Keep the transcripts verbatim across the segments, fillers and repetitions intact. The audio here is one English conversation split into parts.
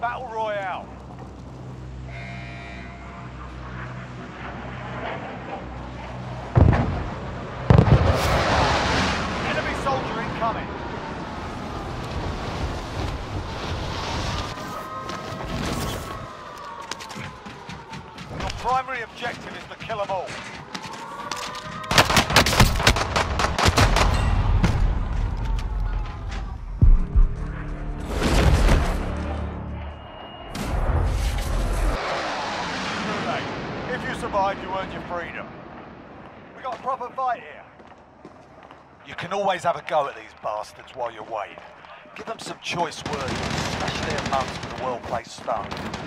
Battle Royale. Enemy soldier incoming. Your primary objective is to kill them all. If you survive, you earn your freedom. We got a proper fight here. You can always have a go at these bastards while you wait. Give them some choice words and smash their mugs with a well-placed stone.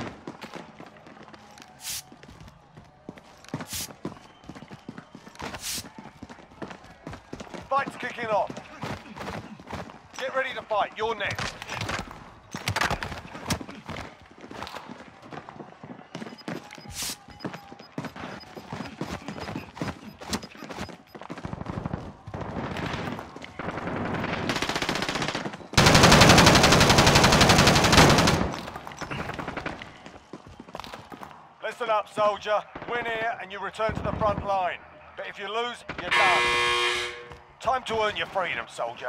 Fight's kicking off. Get ready to fight. You're next. Listen up, soldier. Win here and you return to the front line. But if you lose, you're done. Time to earn your freedom, soldier.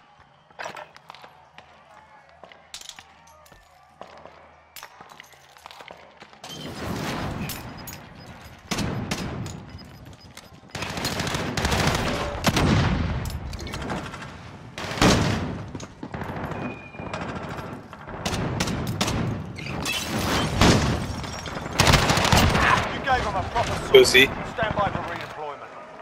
Gave him a proper sword. Pussy. Stand by for redeployment.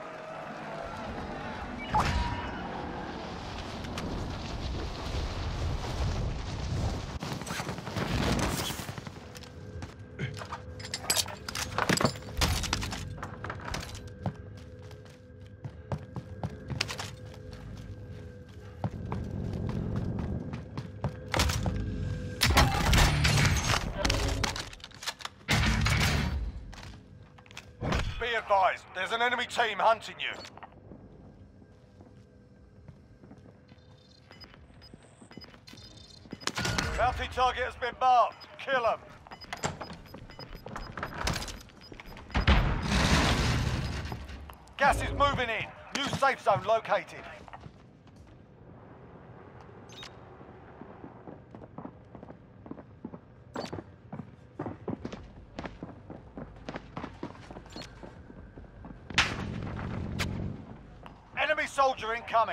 Be advised, there's an enemy team hunting you. Bounty target has been marked. Kill him. Gas is moving in. New safe zone located. Enemy soldier incoming.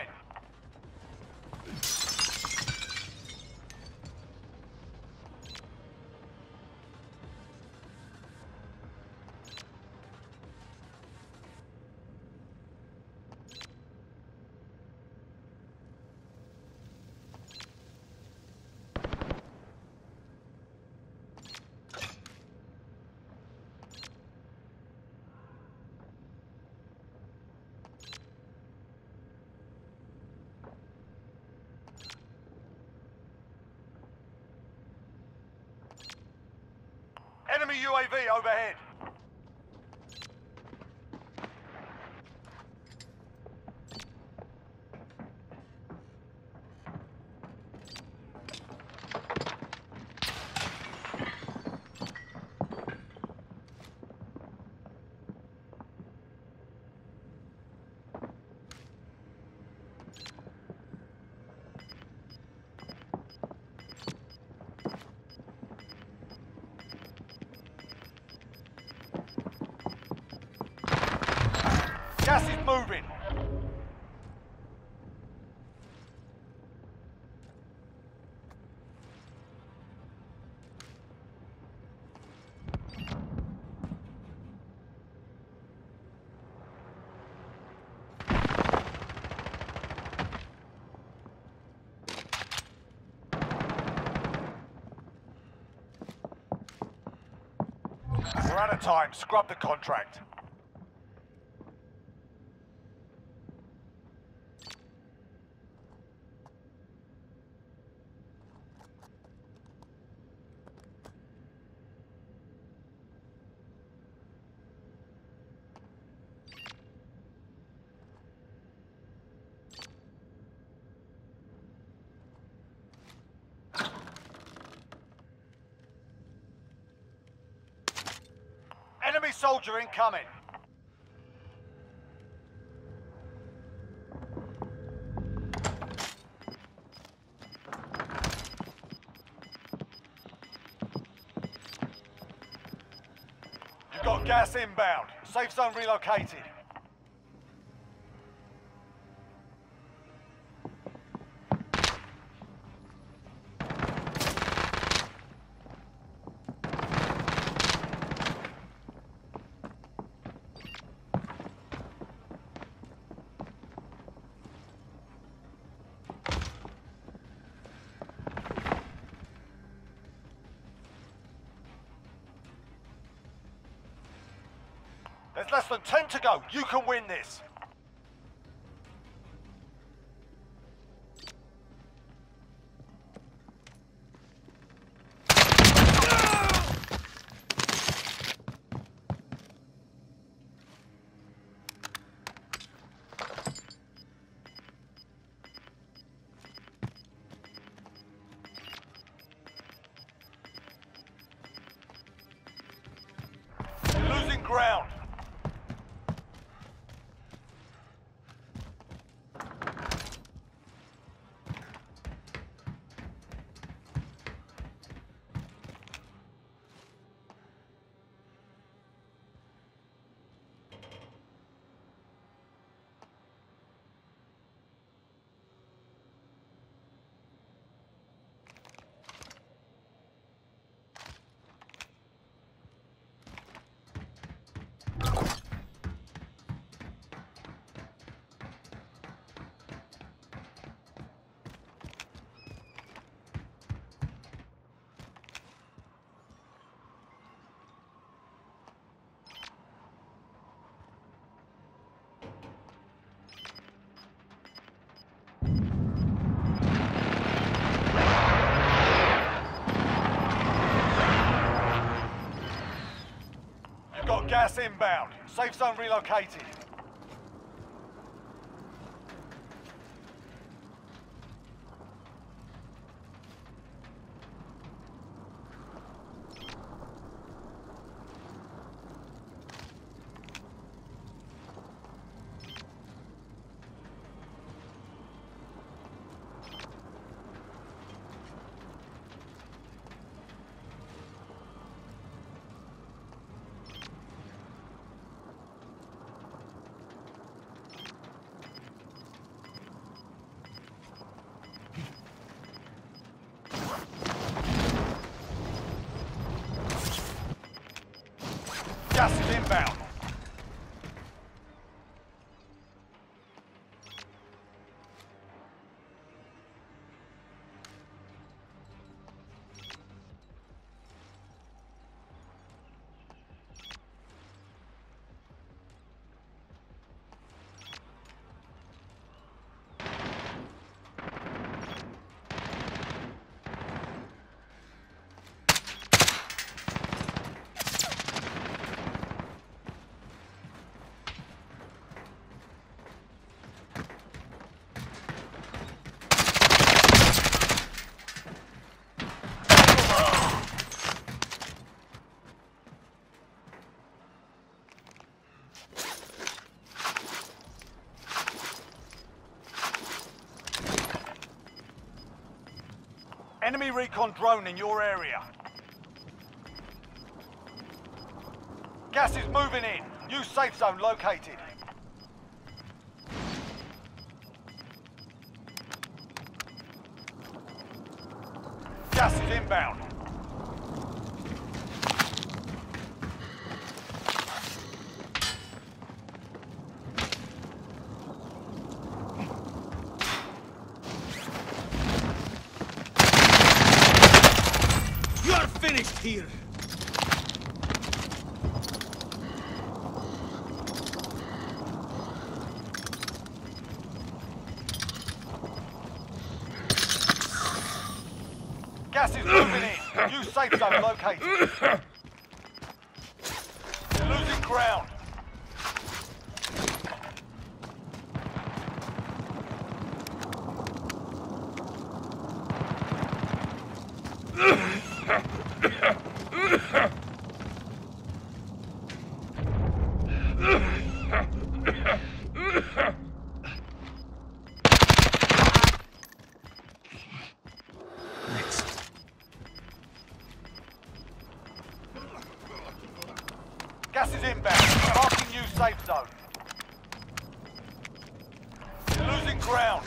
Enemy U A V overhead. Gas is moving. We're out of time. Scrub the contract. soldier incoming. You've got gas inbound. Safe zone relocated. There's less than ten to go. You can win this. You're losing ground. Got gas inbound. Safe zone relocated. Gas is inbound. Enemy recon drone in your area. Gas is moving in. New safe zone located. Gas is inbound. Finished here. Gas is moving in. New safe zone located. You're losing ground. safe zone. You're losing ground.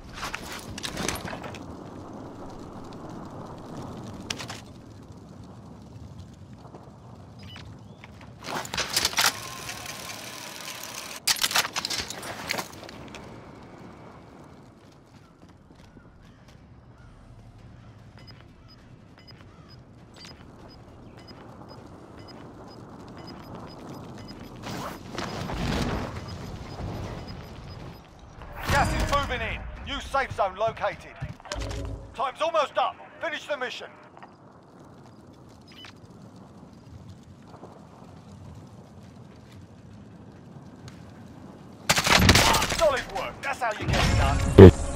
Gas is moving in. New safe zone located. Time's almost up. Finish the mission. Solid work. That's how you get it done.